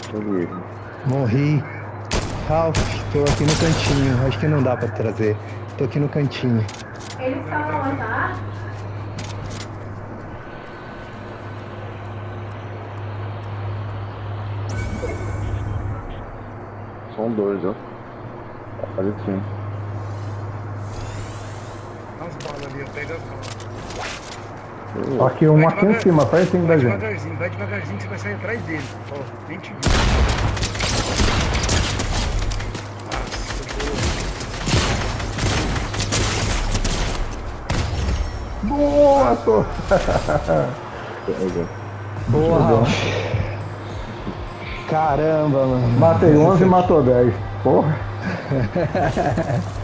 Beleza. Morri. Ralph, tô aqui no cantinho. Acho que não dá pra trazer. Tô aqui no cantinho. Eles estão lá, tá? São dois, ó. Aparecendo. As balas ali, eu pego as balas. Aqui um aqui em cima, pertinho da Vai gente. devagarzinho que você vai sair atrás dele. Ó, nem te vi. Boa, tô. Boa, Ralph. Caramba, mano. Matei 11 e matou 10. Porra.